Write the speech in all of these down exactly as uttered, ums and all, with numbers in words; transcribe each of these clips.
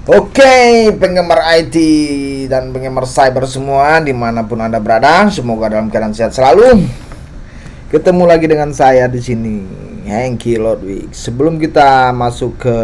Oke, penggemar I T dan penggemar cyber semua dimanapun Anda berada, semoga dalam keadaan sehat selalu. Ketemu lagi dengan saya di sini, Hengki Lodwig. Sebelum kita masuk ke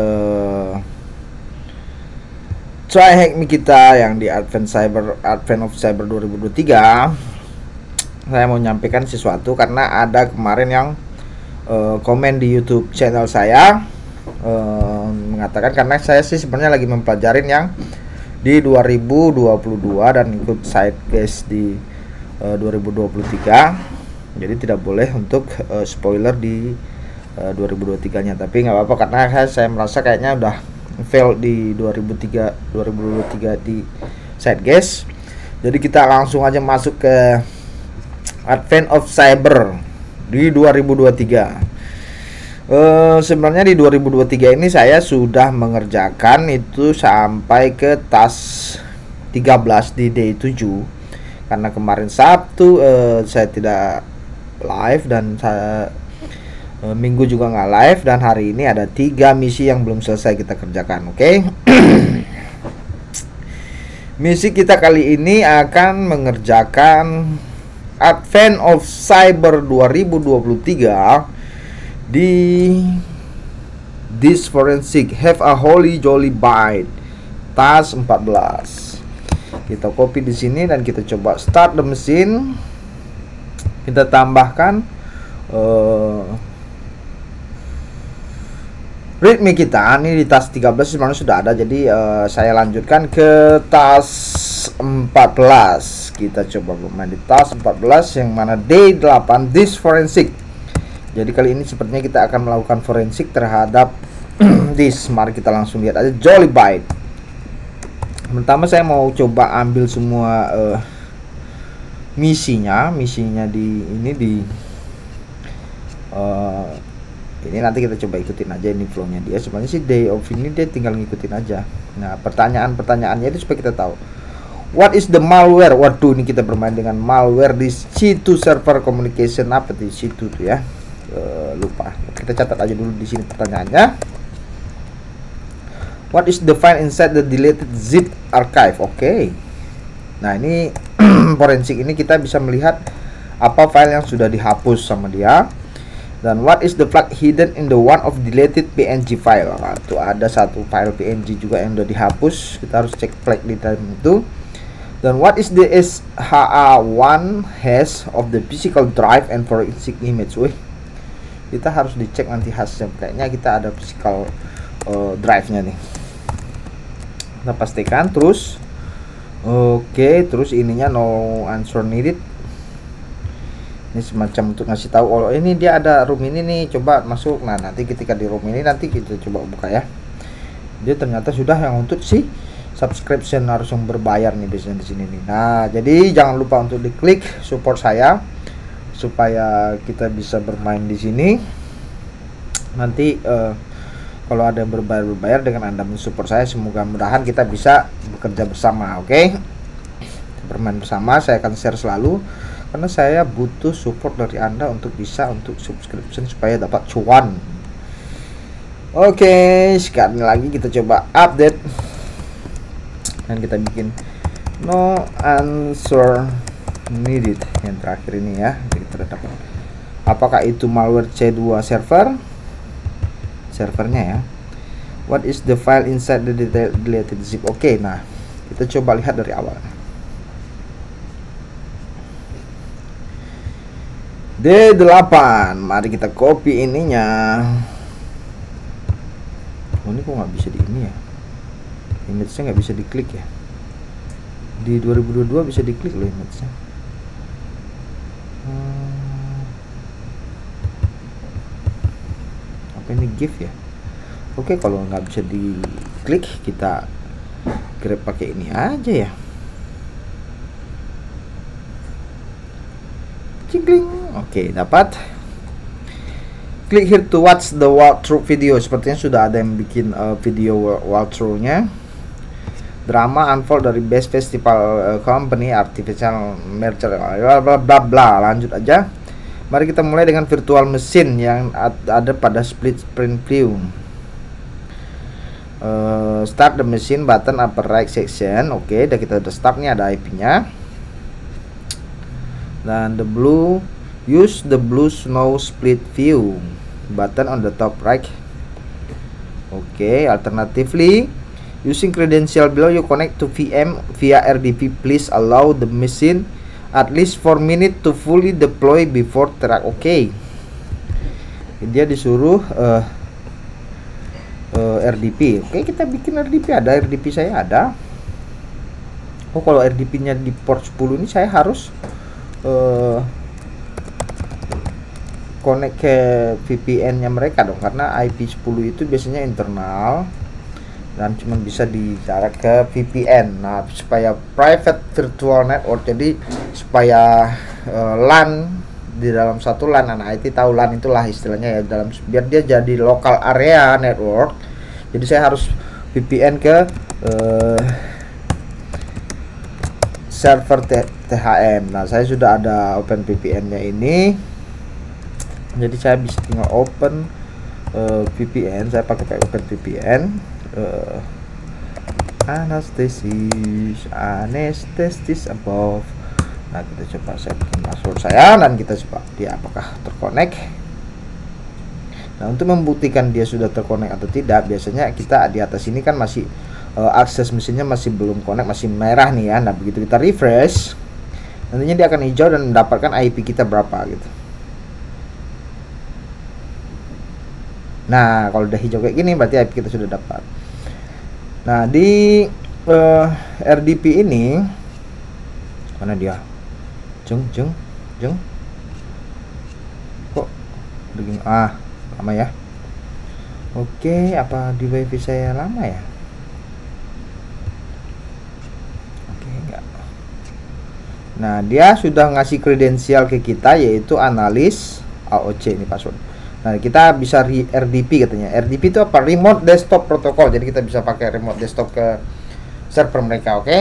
try hack me kita yang di Advent Cyber Advent of Cyber dua ribu dua puluh tiga, saya mau menyampaikan sesuatu karena ada kemarin yang uh, komen di YouTube channel saya. Uh, mengatakan karena saya sih sebenarnya lagi mempelajarin yang di dua ribu dua puluh dua dan ikut side case di uh, dua ribu dua puluh tiga, jadi tidak boleh untuk uh, spoiler di uh, dua ribu dua puluh tiga nya, tapi nggak apa-apa karena saya, saya merasa kayaknya udah fail di dua ribu dua puluh tiga di side case. Jadi kita langsung aja masuk ke Advent of Cyber di dua ribu dua puluh tiga. Uh, sebenarnya di dua ribu dua puluh tiga ini saya sudah mengerjakan itu sampai ke task tiga belas di day tujuh, karena kemarin Sabtu uh, saya tidak live dan saya uh, Minggu juga nggak live, dan hari ini ada tiga misi yang belum selesai kita kerjakan. Oke, okay? Misi kita kali ini akan mengerjakan Advent of Cyber dua ribu dua puluh tiga di This Forensic Have a Holy Jolly Bite task empat belas. Kita copy di sini dan kita coba start the mesin. Kita tambahkan uh, readme kita. Ini di task tiga belas sebenarnya sudah ada, jadi uh, saya lanjutkan ke task empat belas. Kita coba bermain di task empat belas yang mana day delapan This Forensic. Jadi kali ini sepertinya kita akan melakukan forensik terhadap this. Mari kita langsung lihat aja Jolly Bite. Pertama saya mau coba ambil semua uh, misinya, misinya di ini di uh, ini nanti kita coba ikutin aja ini flownya dia. Sebenarnya sih day of ini dia tinggal ngikutin aja. Nah, pertanyaan-pertanyaannya itu supaya kita tahu. What is the malware? Waduh, ini kita bermain dengan malware di C two server communication. Apa di C two tuh ya? Uh, lupa. Kita catat aja dulu di sini pertanyaannya. What is the file inside the deleted zip archive? Oke. Okay. Nah, ini forensik ini kita bisa melihat apa file yang sudah dihapus sama dia. Dan what is the flag hidden in the one of deleted P N G file? Nah, itu ada satu file P N G juga yang sudah dihapus. Kita harus cek flag di dalam itu. Dan what is the S H A one hash of the physical drive and forensic image? Wih, kita harus dicek nanti hasilnya. Kayaknya kita ada physical uh, drive-nya nih. Kita pastikan terus. Oke, okay, terus ininya no answer needed. Ini semacam untuk ngasih tahu, oh ini dia ada room ini nih, coba masuk. Nah, nanti ketika di room ini nanti kita coba buka ya. Dia ternyata sudah yang untuk si subscription, harus yang berbayar nih biasanya di sini nih. Nah, jadi jangan lupa untuk diklik support saya supaya kita bisa bermain di sini. Nanti uh, kalau ada yang berbayar berbayar dengan Anda mensupport saya, semoga mudahan kita bisa bekerja bersama. Oke, okay? Bermain bersama, saya akan share selalu karena saya butuh support dari Anda untuk bisa untuk subscription supaya dapat cuan. Oke, okay, sekali lagi kita coba update dan kita bikin no answer needed yang terakhir ini ya. Kita dapat apakah itu malware C two server servernya ya. What is the file inside the deleted zip? Oke, okay, nah kita coba lihat dari awal. D delapan, mari kita copy ininya. Oh, ini kok nggak bisa di ini ya, image-nya nggak bisa diklik ya. Di dua ribu dua puluh dua bisa diklik loh image-nya. Hmm. Apa ini GIF ya? Oke, kalau nggak bisa diklik kita grab pakai ini aja ya. Cingkling. Oke, dapat. Klik here to watch the walkthrough video. Sepertinya sudah ada yang bikin uh, video walkthrough-nya. Drama unfold dari Best Festival uh, Company Artificial Merger bla bla bla bla. Lanjut aja. Mari kita mulai dengan virtual mesin yang ada pada split screen view. uh, start the machine button upper right section. Oke, okay, udah kita udah start nih, ada I P-nya. Dan the blue, use the blue snow split view button on the top right. Oke, okay, alternatively using credential below you connect to V M via R D P. Please allow the machine at least four minutes to fully deploy before track. Oke, okay. Dia disuruh uh, uh, R D P. Oke, okay, kita bikin R D P. Ada R D P, saya ada. Oh, kalau R D P-nya di port sepuluh ini saya harus uh, connect ke V P N-nya mereka dong, karena I P sepuluh itu biasanya internal dan cuma bisa dijarak ke V P N. Nah, supaya private virtual network, jadi supaya uh, LAN di dalam satu LAN, anak I T tahu LAN itulah istilahnya ya, dalam biar dia jadi local area network. Jadi saya harus V P N ke uh, server T H M. Nah, saya sudah ada open V P N-nya ini. Jadi saya bisa tinggal open uh, V P N. Saya pakai open V P N. Uh, anestesis anestesis above. Nah, kita coba saya bikin password saya dan kita coba dia apakah terkonek. Nah, untuk membuktikan dia sudah terkonek atau tidak, biasanya kita di atas ini kan masih uh, akses mesinnya masih belum connect, masih merah nih ya. Nah, begitu kita refresh, nantinya dia akan hijau dan mendapatkan I P kita berapa gitu. Nah, kalau udah hijau kayak gini berarti I P kita sudah dapat. Nah, di uh, R D P ini mana dia? Jeng jeng jeng. Kok begini? Ah, lama ya. Oke, apa di wifi saya lama ya? Oke, enggak. Nah, dia sudah ngasih kredensial ke kita, yaitu analis A O C ini password. Nah, kita bisa R D P katanya. R D P itu apa? Remote Desktop Protocol. Jadi kita bisa pakai remote desktop ke server mereka, oke? Okay?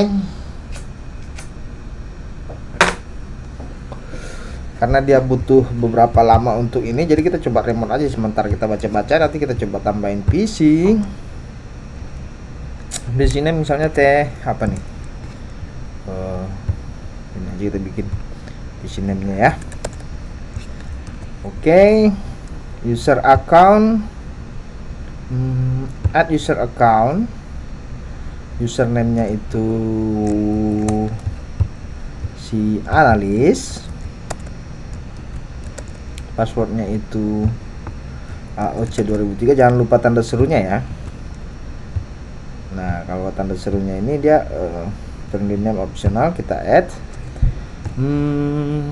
Karena dia butuh beberapa lama untuk ini, jadi kita coba remote aja sementara kita baca-baca. Nanti kita coba tambahin P C. Di sini misalnya teh apa nih? Uh, ini aja kita bikin P C name-nya ya. Oke. Okay. User account, hmm, add user account, username-nya itu si analis, passwordnya itu A O C dua ribu tiga, jangan lupa tanda serunya ya. Nah, kalau tanda serunya ini dia uh, friendly name optional, kita add. hmm,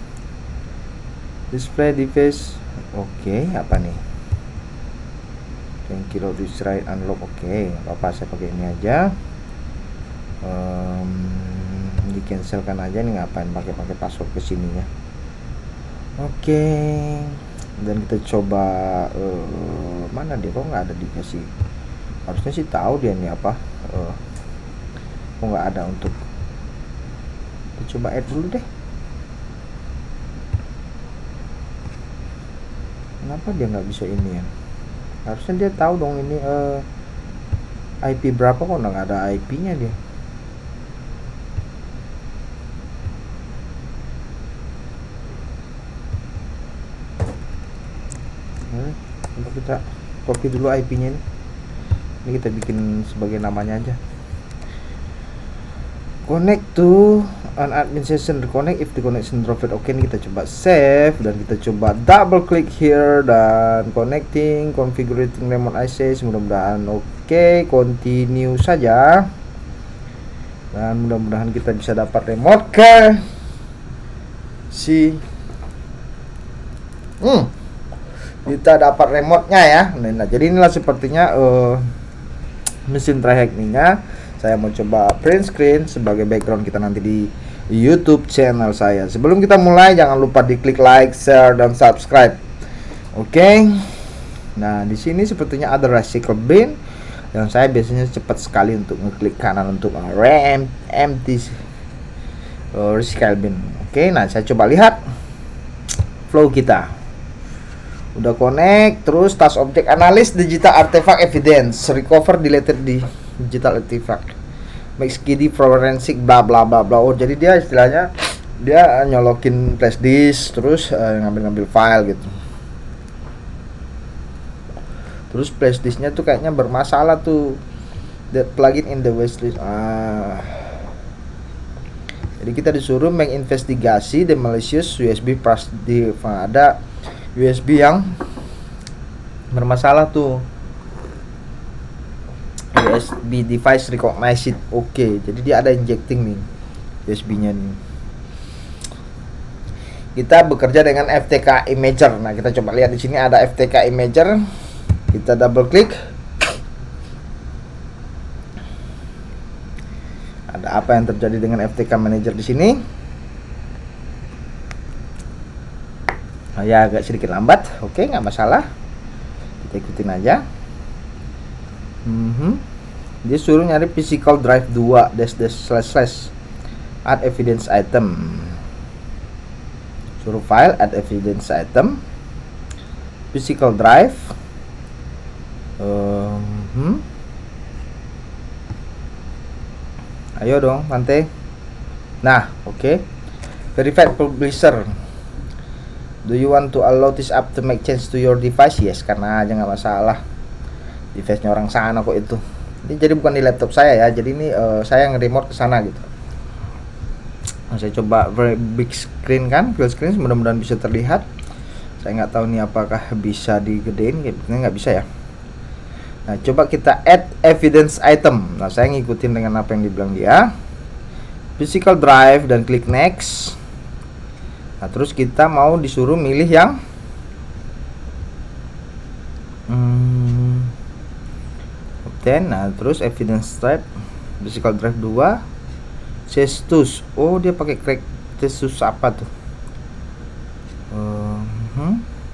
display device. Oke, okay, apa nih? Thank you, this right unlock. Oke, okay, apa saya pakai ini aja. Um, di cancelkan aja nih, ngapain pakai pakai password ke sininya. Oke, okay. Dan kita coba uh, mana dia, kok nggak ada dikasih. Harusnya sih tahu dia nih apa. Uh, kok nggak ada untuk. Kita coba add dulu deh. Kenapa dia nggak bisa ini ya? Harusnya dia tahu dong ini uh, I P berapa, kok nggak ada I P-nya dia. Hmm, coba kita copy dulu I P-nya ini. Ini kita bikin sebagai namanya aja. Connect to an admin session, reconnect if the connection dropped. Oke, ini kita coba save dan kita coba double click here dan connecting, configuring remote access. Mudah-mudahan oke, okay, continue saja. Dan mudah-mudahan kita bisa dapat remote ke si hmm kita dapat remote-nya ya. Nah, jadi inilah sepertinya uh, mesin try-hackingnya. Saya mau coba print screen sebagai background kita nanti di YouTube channel saya. Sebelum kita mulai, jangan lupa diklik like, share, dan subscribe. Oke. Okay. Nah, di sini sepertinya ada recycle bin yang saya biasanya cepat sekali untuk ngeklik kanan untuk rem empty uh, recycle bin. Oke, okay, nah saya coba lihat flow kita. Udah connect. Terus task object analysis digital artifact evidence, recover deleted di digital artifact, make skid forensic bla bla bla bla. Oh, jadi dia istilahnya dia nyolokin flash disk terus uh, ngambil-ngambil file gitu. Terus flash disknya tuh kayaknya bermasalah tuh, that plugin in the wishlist. Ah. Jadi kita disuruh menginvestigasi the malicious U S B flash disk. Nah, ada U S B yang bermasalah tuh, U S B device recognized. Oke, okay, jadi dia ada injecting nih U S B-nya nih. Kita bekerja dengan F T K Imager. Nah, kita coba lihat di sini ada F T K Imager. Kita double klik. Ada apa yang terjadi dengan F T K Manager di sini? Oh ya, agak sedikit lambat. Oke, nggak masalah. Kita ikutin aja. Mm-hmm. Dia suruh nyari physical drive dua dash dash slash slash add evidence item. Suruh file add evidence item, physical drive. Uh-huh. Ayo dong, Mante. Nah, oke. Okay. Verified publisher. Do you want to allow this app to make change to your device? Yes, karena aja nggak masalah. Device-nya orang sana kok itu. Ini jadi bukan di laptop saya ya. Jadi ini uh, saya nge-remote ke sana gitu. Nah, saya coba very big screen kan, full screen, mudah-mudahan bisa terlihat. Saya nggak tahu nih apakah bisa digedein, kayaknya nggak bisa ya. Nah, coba kita add evidence item. Nah, saya ngikutin dengan apa yang dibilang dia. Physical drive dan klik next. Nah, terus kita mau disuruh milih yang hmm, obtain. Nah, terus evidence type physical drive dua. Cestus. Oh, dia pakai crack Cestus apa tuh? Uh, hmm.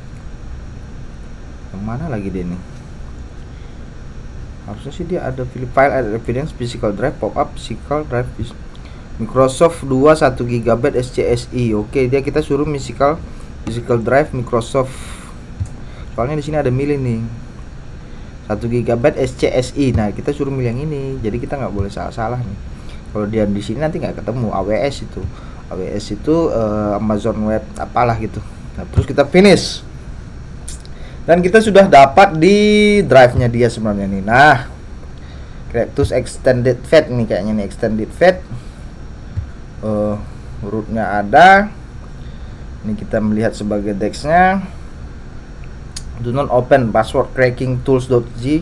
Yang mana lagi dia nih? Harusnya sih dia ada file add evidence physical drive pop up physical drive Microsoft dua satu giga byte S C S I. Oke, dia kita suruh physical physical drive Microsoft. Soalnya di sini ada milih nih satu giga byte S C S I. Nah, kita suruh milih yang ini. Jadi kita nggak boleh salah-salah nih. Kalau dia di sini nanti nggak ketemu A W S itu. A W S itu uh, Amazon Web apalah gitu. Nah, terus kita finish. Dan kita sudah dapat di drive-nya dia sebenarnya nih. Nah, Cryptus extended fat nih kayaknya nih, extended fat. Uh, root-nya ada. Ini kita melihat sebagai dex-nya. Do not open password cracking tools.z.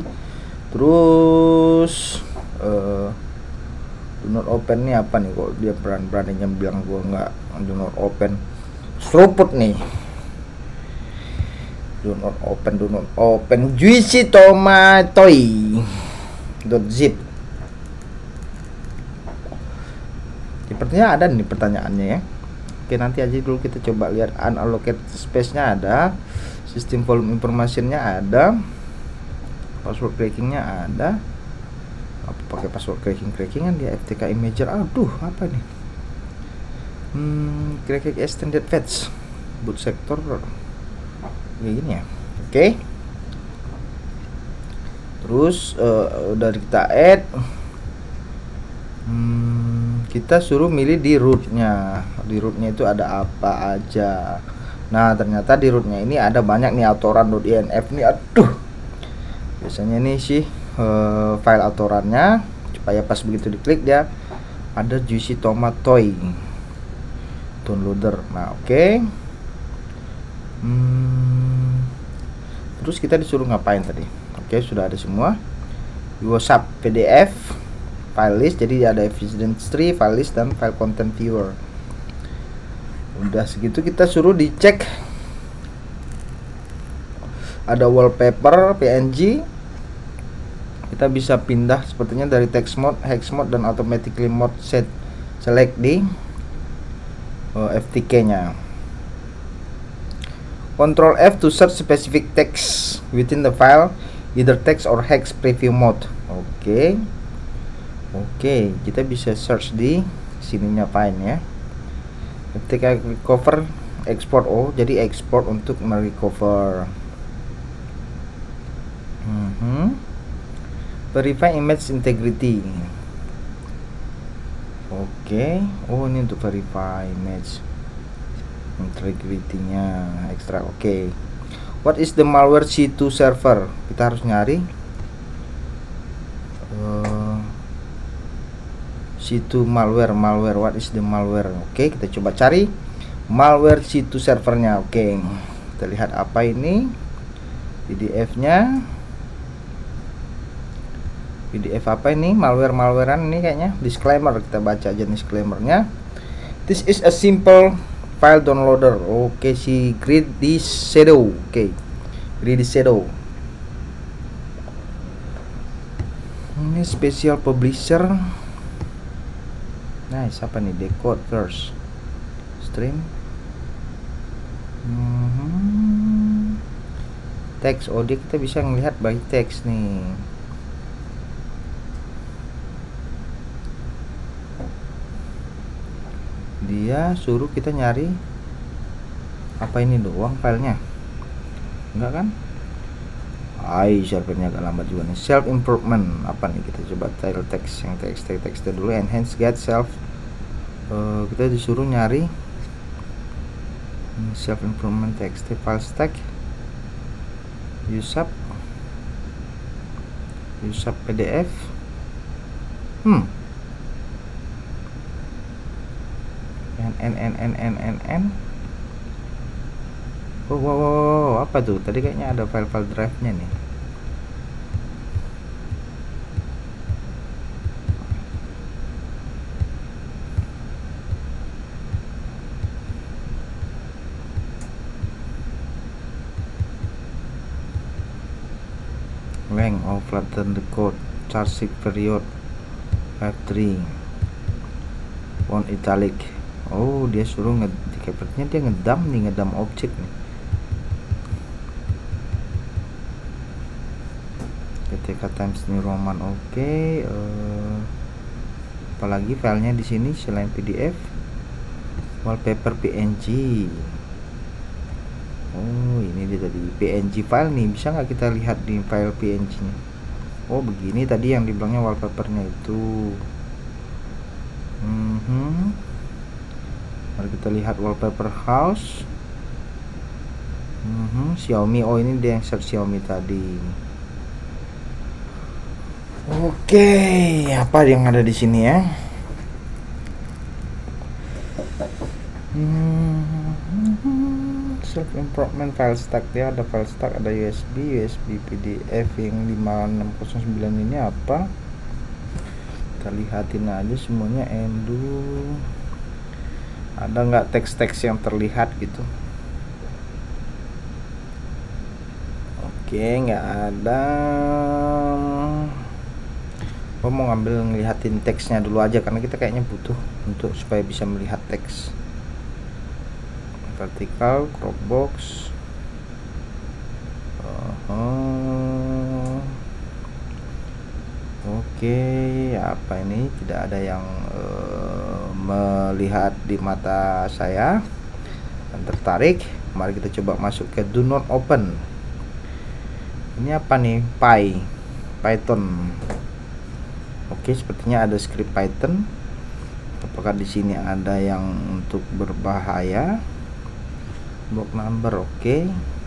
Terus uh, do not open nih apa nih, kok dia berani-beraninya bilang gua nggak do not open. Throughput nih. Do not open, do not open juicy tomatoey dot zip. Sepertinya ada nih pertanyaannya ya. Oke, nanti aja dulu kita coba lihat. Unallocated space-nya ada, sistem volume information-nya ada, password cracking-nya ada. Apa pakai password cracking crackingan dia F T K Imager. Aduh, apa nih? Hmm, cracking extended fetch boot sector kayak gini ya. Oke, okay. Terus uh, udah kita add. Hmm, kita suruh milih di rootnya. Di rootnya itu ada apa aja. Nah, ternyata di rootnya ini ada banyak nih autoran.inf nih. Aduh, biasanya nih sih uh, file autorannya supaya pas begitu diklik dia ada juicy tomatoey downloader. Nah, oke. Okay. Hmm, terus kita disuruh ngapain tadi? Oke, sudah ada semua. WhatsApp P D F, file list. Jadi ada evidence tree, file list, dan file content viewer. Udah segitu kita suruh dicek. Ada wallpaper P N G. Kita bisa pindah sepertinya dari text mode, hex mode, dan automatically mode set select di uh, F T K-nya. Control F to search specific text within the file, either text or hex preview mode. Oke, okay. Oke, okay, kita bisa search di sininya file ya. F T K recover export. Oh, jadi export untuk merecover. Mm-hmm. Verify image integrity. Oke, okay. Oh ini untuk verify image integrity-nya ekstra. Oke. Okay. What is the malware C two server? Kita harus nyari uh, C two malware, malware. What is the malware? Oke, okay, kita coba cari malware C two servernya. Oke, okay. Kita lihat apa ini P D F-nya. P D F apa ini? Malware-malwarean ini kayaknya. Disclaimer, kita baca aja disclaimer-nya. This is a simple file downloader. Oke, okay, si Greedy Shadow. Oke, okay. Greedy Shadow. Ini special publisher. Nice, apa nih? Decode first. Stream. Hmm. Teks. Oh, dia kita bisa melihat by text nih. Dia suruh kita nyari apa ini doang filenya, enggak kan? Ai, servernya agak lambat juga nih. Self improvement apa nih? Kita coba title text, yang teks teks teks dulu. Enhance get self. Uh, kita disuruh nyari self improvement text file stack. Use up, use up P D F. Hmm. N N N N N N. Oh, wow, wow, wow, apa tuh? Tadi kayaknya ada file-file drive-nya nih. Length of flatten the code, charge period five three, font italic. Oh, dia suruh nge keyboardnya dia ngedam nih, ngedam objek nih. K T K Times New Roman. Oke, okay. uh, apalagi filenya di sini selain P D F? Wallpaper P N G. Oh, ini dia tadi P N G file nih. Bisa nggak kita lihat di file P N G-nya? Oh, begini tadi yang dibilangnya wallpapernya itu. Mm-hmm. Mari kita lihat wallpaper house. Mm-hmm. Xiaomi. Oh, ini dia yang search Xiaomi tadi. Oke, okay. Apa yang ada di sini ya? Hmm. Self improvement file stack, dia ada file stack, ada U S B, U S B P D F yang lima enam nol sembilan ini apa? Kita lihatin aja semuanya. Endo. Ada nggak teks-teks yang terlihat gitu? Oke, nggak ada. Gua mau ngambil ngelihatin teksnya dulu aja karena kita kayaknya butuh untuk supaya bisa melihat teks. Vertical, crop box. Uh-huh. Oke, apa ini? Tidak ada yang uh, melihat di mata saya dan tertarik. Mari kita coba masuk ke do not open. Ini apa nih? Py, Python. Oke, sepertinya ada script Python. Apakah di sini ada yang untuk berbahaya? Block number, oke.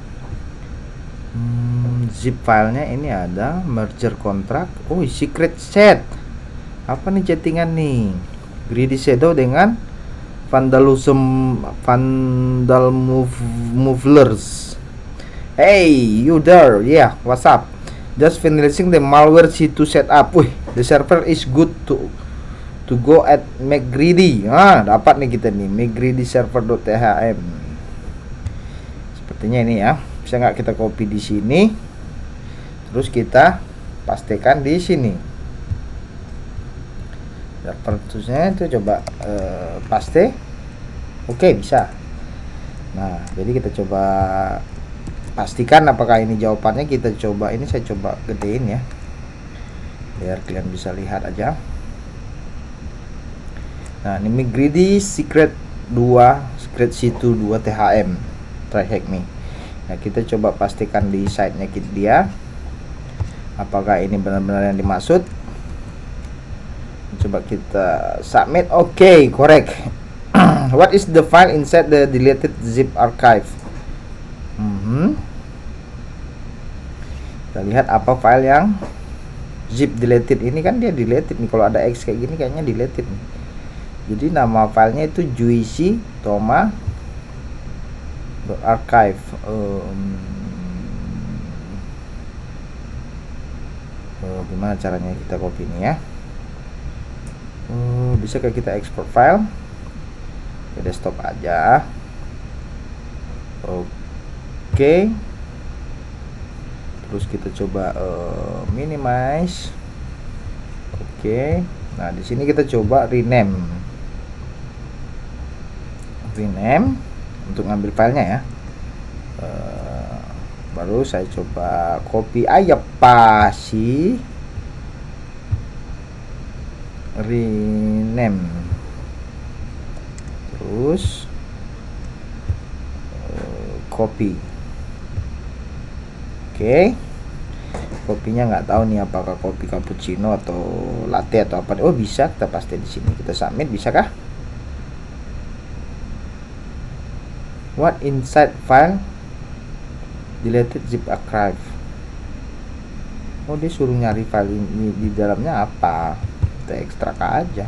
Hmm, zip filenya ini ada merger contract. Oh, secret chat. Apa nih chattingan nih? Greedy Shadow dengan vandalism vandal move movers. Hey, you there? Yeah, what's up? Just finishing the malware C two setup. Wih, the server is good to to go at McGreedy. Ah, dapat nih kita nih McGreedy server.thm. Sepertinya ini ya. Bisa nggak kita copy di sini, terus kita pastikan di sini. Servernya itu coba uh, paste. Oke, bisa. Nah, jadi kita coba pastikan apakah ini jawabannya. Kita coba, ini saya coba gedein ya, biar kalian bisa lihat aja. Nah, ini McGreedy secret dua, secret C two dua T H M, try hack me. Nah, kita coba pastikan di site-nya dia. Apakah ini benar-benar yang dimaksud? Coba kita submit. Oke, okay, correct. What is the file inside the deleted zip archive? Hmm. Kita lihat apa file yang zip deleted ini, kan dia deleted nih. Kalau ada X kayak gini kayaknya deleted nih. Jadi nama filenya itu juicy toma archive. Um, oh, gimana caranya kita copy ini ya? Oh, bisa kayak kita export file ke desktop aja. Oke. Okay. Terus kita coba uh, minimize. Oke. Okay. Nah, di sini kita coba rename. Rename untuk ngambil filenya ya. Uh, baru saya coba copy aja pasi. Rename. Terus uh, copy. Oke, okay. Kopinya nggak tahu nih apakah kopi cappuccino atau latte atau apa. Oh, bisa kita paste di sini. Kita submit, bisa kah? What inside file deleted zip archive? Oh, dia suruh nyari file ini di dalamnya apa? Kita ekstrak aja.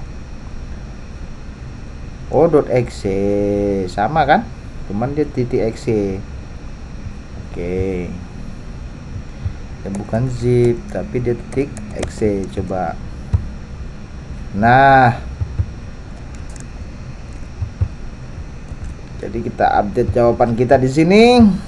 Oh, .exe sama kan? Cuman dia titik .exe. Oke. Okay. Dan bukan zip, tapi dia titik .exe. Coba. Nah. Jadi kita update jawaban kita di sini.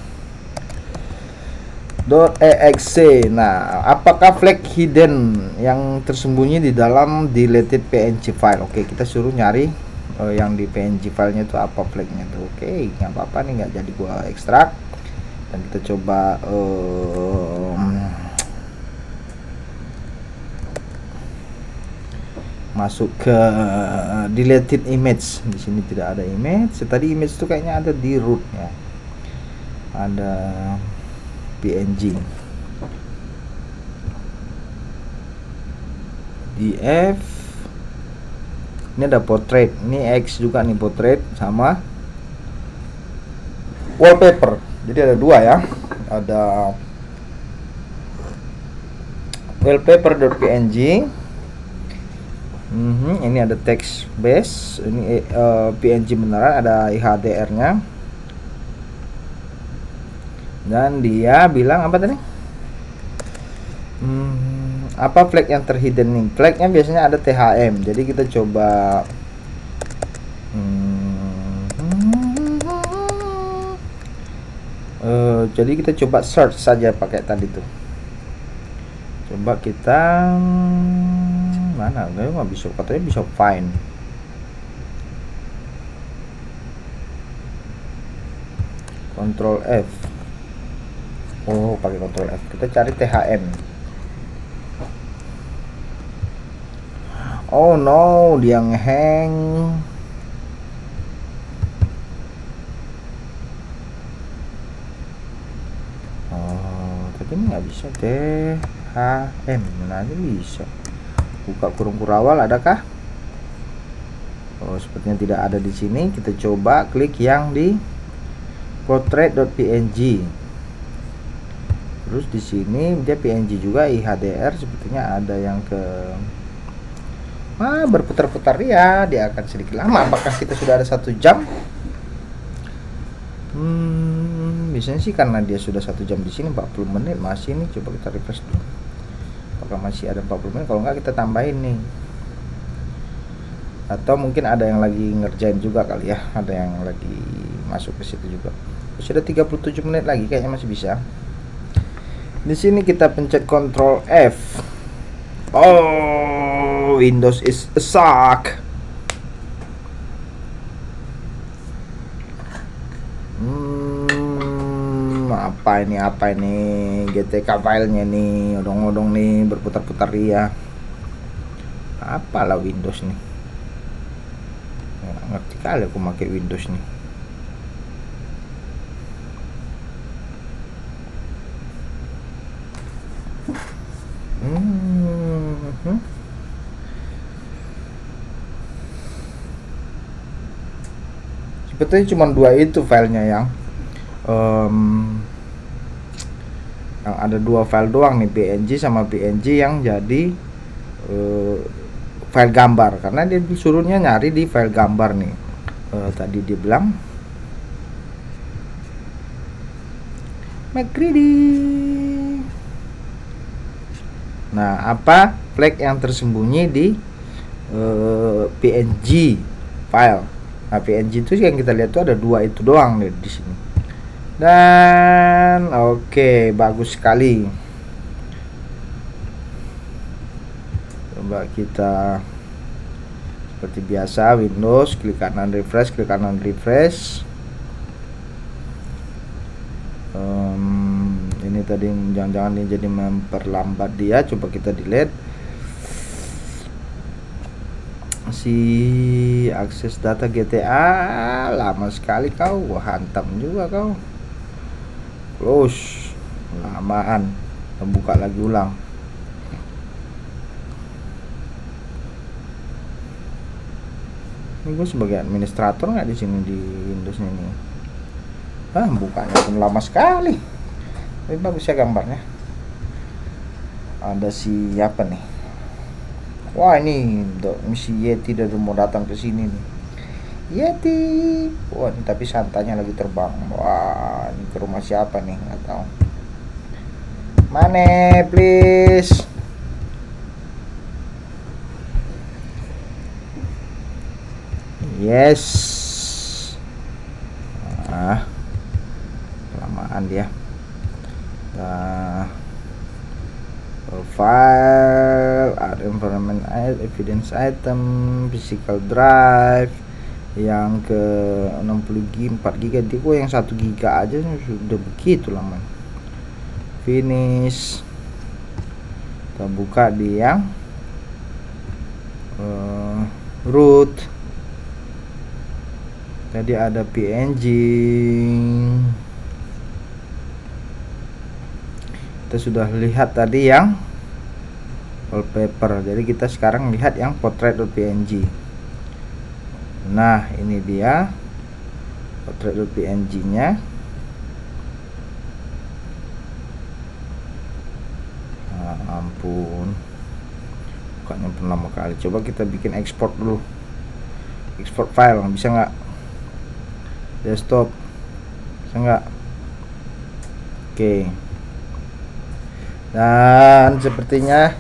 .exe. Nah, apakah flag hidden yang tersembunyi di dalam deleted png file? Oke, kita suruh nyari uh, yang di png filenya itu apa flagnya tuh. Oke, nggak apa-apa nih, nggak jadi gua ekstrak. Dan kita coba um, masuk ke uh, deleted image. Di sini tidak ada image. Tadi image itu kayaknya ada di root ya. Ada png. Df. Ini ada portrait. Ini X juga nih, portrait sama wallpaper. Jadi ada dua ya. Ada wallpaper.png. Mm-hmm, ini ada text base. Ini uh, P N G beneran, ada I H D R-nya. Dan dia bilang apa tadi? Hmm, apa flag yang terhidden nih? Flagnya biasanya ada T H M. Jadi kita coba. Hmm, uh, jadi kita coba search saja pakai tadi tuh. Coba kita mana? Nggak bisa, katanya bisa find. Control F. Oh, pakai Control F. Kita cari T H M. Oh no, dia ngehang. Oh, tapi ini nggak bisa T H M. Mana aja bisa. Buka kurung kurawal, adakah? Oh, sepertinya tidak ada di sini. Kita coba klik yang di portrait.png. Terus di sini dia P N G juga, I H D R, sepertinya ada yang ke ah, berputar-putar ya. Dia akan sedikit lama. Apakah kita sudah ada satu jam? Hmm, biasanya sih karena dia sudah satu jam di sini, empat puluh menit masih nih. Coba kita refresh dulu. Apakah masih ada empat puluh menit? Kalau enggak kita tambahin nih. Atau mungkin ada yang lagi ngerjain juga kali ya. Ada yang lagi masuk ke situ juga. Sudah tiga puluh tujuh menit lagi, kayaknya masih bisa. Di sini kita pencet Control F. Oh, Windows is a suck. Hmm, apa ini apa ini G T K filenya nih, odong-odong nih, berputar-putar ria. Apalah Windows nih? Nggak ngerti kali aku pakai Windows nih. sebetulnya cuma dua itu filenya yang um, yang ada dua file doang nih, P N G sama P N G yang jadi uh, file gambar, karena dia disuruhnya nyari di file gambar nih. Uh, tadi dia bilang McCready. Nah, apa flag yang tersembunyi di uh, P N G file? Nah, P N G itu yang kita lihat tuh ada dua itu doang nih di sini. Dan oke, okay, bagus sekali. Coba kita seperti biasa Windows, klik kanan refresh, klik kanan refresh. Um, ini tadi jangan-jangan ini jadi memperlambat dia. Coba kita delete. Si akses data G T A lama sekali kau. Wah, hantam juga kau. Close. Lamaan. Buka lagi ulang. Ini gue sebagai administrator nggak di sini di Windows ini. Ah, bukanya pun lama sekali. Tapi bagus ya gambarnya. Ada siapa nih? Wah, ini misi Yeti dari mau datang ke sini nih. Yeti. Wah, ini tapi santanya lagi terbang. Wah, ini ke rumah siapa nih? Nggak tahu. Mana, please? Yes. Ah, kelamaan dia. Nah, file, add environment, evidence item, physical drive yang ke enam puluh giga, empat giga, dia kok yang satu giga aja sudah begitu lama. Finish. Kita buka di yang uh, root. Jadi ada P N G. Kita sudah lihat tadi yang wallpaper. Jadi kita sekarang lihat yang portrait.png. Nah, ini dia portrait.png-nya. Nah, ampun. Bukannya pertama kali. Coba kita bikin export dulu. Export file bisa nggak? Desktop bisa nggak? Oke. Okay. Dan sepertinya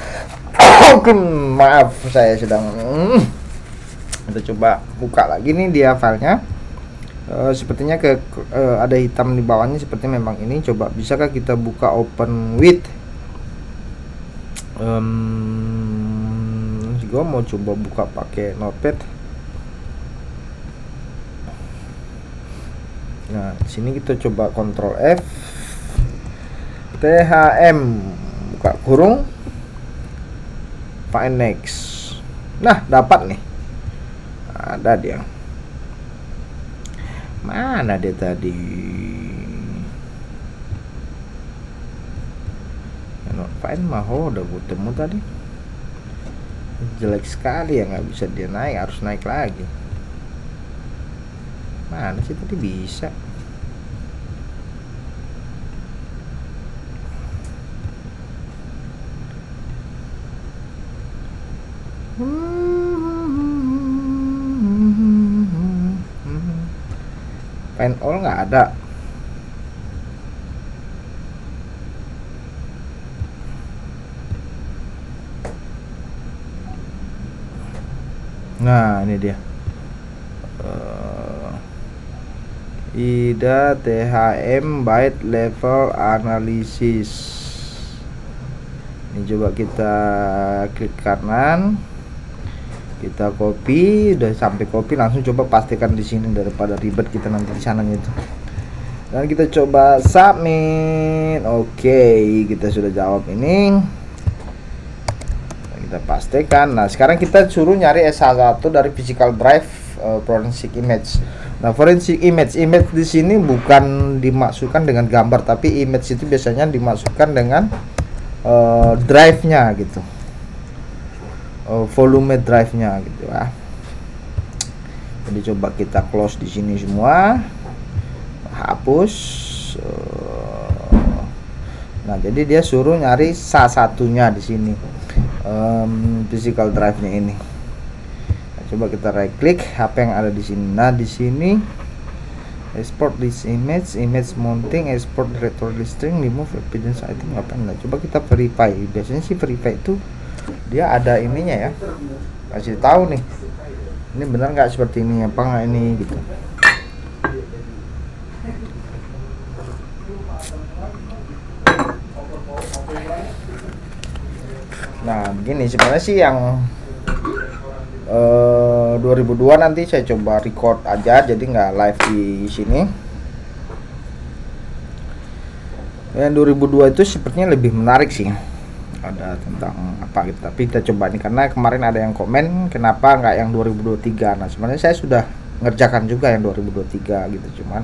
maaf saya sedang hmm, kita coba buka lagi nih dia filenya. Uh, sepertinya ke uh, ada hitam di bawahnya seperti memang ini. Coba bisakah kita buka open with? Um, gue mau coba buka pakai notepad. Nah, sini kita coba Ctrl F, T H M, buka kurung, find next. Nah, dapat nih. Ada dia. Mana dia tadi? Find mah oh, udah gue temu tadi. Jelek sekali ya, nggak bisa dia naik, harus naik lagi. Mana sih tadi bisa? Find all nggak ada. Nah, ini dia. Uh, Ida T H M byte level analysis. Ini coba kita klik kanan, kita copy, udah sampai copy langsung coba pastikan di sini daripada ribet kita nanti di sana itu. Dan kita coba submit. Oke, okay, kita sudah jawab ini. Kita pastikan. Nah, sekarang kita suruh nyari S satu dari physical drive uh, forensic image. Nah, forensic image, image di sini bukan dimasukkan dengan gambar, tapi image itu biasanya dimasukkan dengan uh, drive-nya gitu. Uh, volume drive-nya gitu ya. Jadi coba kita close di sini semua, hapus. Nah, jadi dia suruh nyari S A satunya di sini, um, physical drive-nya ini. Nah, coba kita right click apa yang ada di sini. Nah, di sini export this image, image mounting, export directory string, remove evidence item, apa enggak? Coba kita verify. Biasanya sih verify itu dia ada ininya ya, kasih tahu nih, ini benar nggak seperti ini apa nggak ini gitu. Nah, begini sebenarnya sih yang uh, dua ribu dua nanti saya coba record aja, jadi nggak live di sini. Yang dua ribu dua itu sepertinya lebih menarik sih, ada tentang apa gitu. Tapi kita coba nih, karena kemarin ada yang komen kenapa nggak yang dua ribu dua puluh tiga. Nah, sebenarnya saya sudah ngerjakan juga yang dua ribu dua puluh tiga gitu, cuman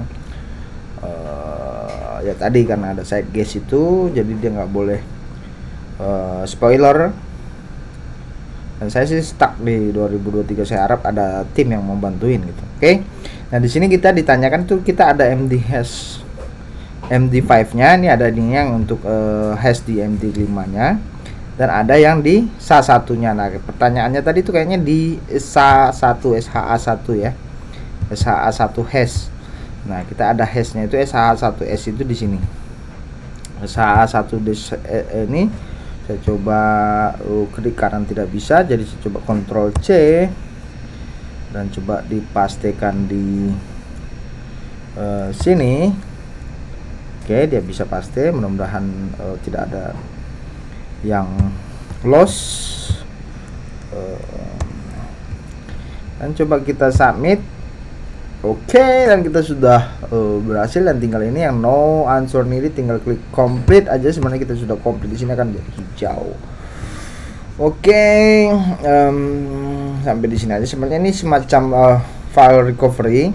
uh, ya tadi karena ada side guest itu, jadi dia nggak boleh Uh, spoiler, dan saya sih stuck di dua ribu dua puluh tiga. Saya harap ada tim yang mau bantuin gitu. Oke, okay? Nah di sini kita ditanyakan tuh, kita ada M D hash M D lima nya, ini ada ini yang untuk uh, hash di M D lima nya, dan ada yang di S A satunya. Nah pertanyaannya tadi tuh kayaknya di S A satu, S H A satu ya, S H A satu hash. Nah kita ada hashnya itu S H A satu S itu di sini, S H A satu ini. Saya coba uh, klik kanan tidak bisa, jadi saya coba Ctrl C dan coba dipastikan di uh, sini. Oke, dia bisa pasti, mudah-mudahan uh, tidak ada yang loss. Uh, dan coba kita submit. Oke, dan kita sudah uh, berhasil, dan tinggal ini yang no answer needed, tinggal klik complete aja. Sebenarnya kita sudah complete, di sini akan jadi hijau. Oke, um, sampai di sini aja. Sebenarnya ini semacam uh, file recovery.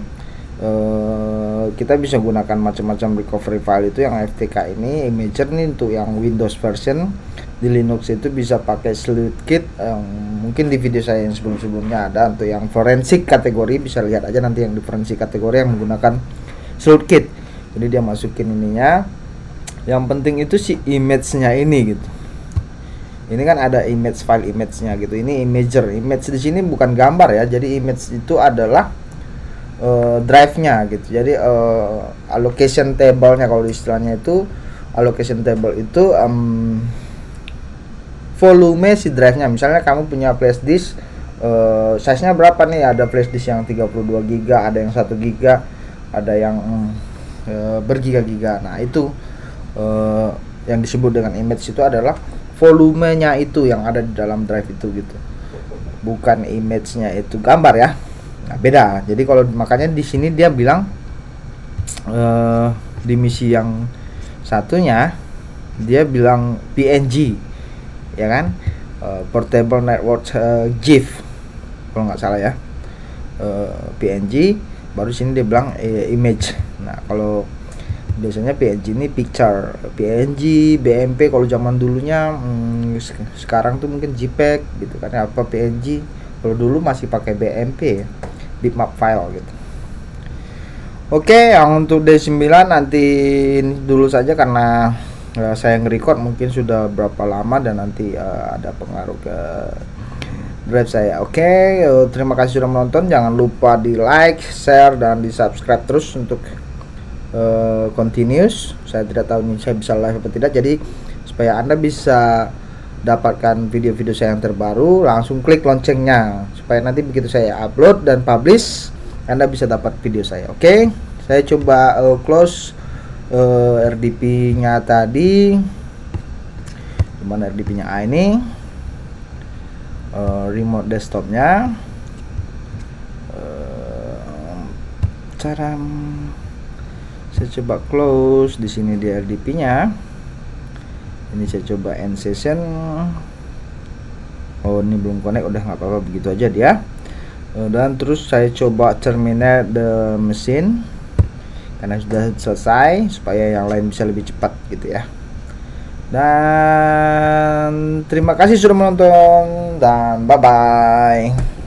Uh, kita bisa gunakan macam-macam recovery file itu. Yang F T K ini imager nih untuk yang Windows version. Di Linux itu bisa pakai sleuthkit, yang mungkin di video saya yang sebelum-sebelumnya ada. Untuk yang forensik kategori bisa lihat aja nanti yang di forensik kategori yang menggunakan sleuthkit. Jadi dia masukin ininya. Yang penting itu si image-nya ini gitu. Ini kan ada image file image-nya gitu. Ini imager. Image di sini bukan gambar ya. Jadi image itu adalah uh, drive-nya gitu. Jadi uh, allocation table-nya, kalau istilahnya itu allocation table itu um, volume si drive-nya. Misalnya kamu punya flash disk, uh, size-nya berapa nih? Ada flash disk yang tiga puluh dua giga, ada yang satu giga, ada yang uh, bergiga-giga. Nah, itu uh, yang disebut dengan image itu adalah volumenya itu yang ada di dalam drive itu gitu. Bukan image-nya itu gambar ya. Nah, beda. Jadi kalau makanya di sini dia bilang uh, di misi yang satunya dia bilang P N G. Ya kan, uh, portable network uh, GIF kalau nggak salah ya, uh, P N G. Baru sini dia bilang uh, image. Nah kalau biasanya P N G ini picture, P N G, B M P kalau zaman dulunya, hmm, sekarang tuh mungkin JPEG gitu kan, apa P N G. Kalau dulu masih pakai B M P ya, bitmap file gitu. Oke, yang untuk D sembilan nanti dulu saja karena Uh, saya nge-record mungkin sudah berapa lama, dan nanti uh, ada pengaruh ke drive saya. Oke, okay, uh, terima kasih sudah menonton. Jangan lupa di like, share, dan di subscribe terus untuk uh, continuous. Saya tidak tahu ini saya bisa live atau tidak, jadi supaya Anda bisa dapatkan video-video saya yang terbaru, langsung klik loncengnya supaya nanti begitu saya upload dan publish Anda bisa dapat video saya. Oke, okay? Saya coba uh, close Uh, R D P-nya tadi, cuman R D P-nya A ini, uh, remote desktop-nya, uh, cara saya coba close di sini di R D P-nya. Ini saya coba end session. Oh ini belum connect, udah nggak apa-apa, begitu aja dia. Uh, dan terus saya coba terminate the machine karena sudah selesai, supaya yang lain bisa lebih cepat gitu ya. Dan terima kasih sudah menonton, dan bye bye.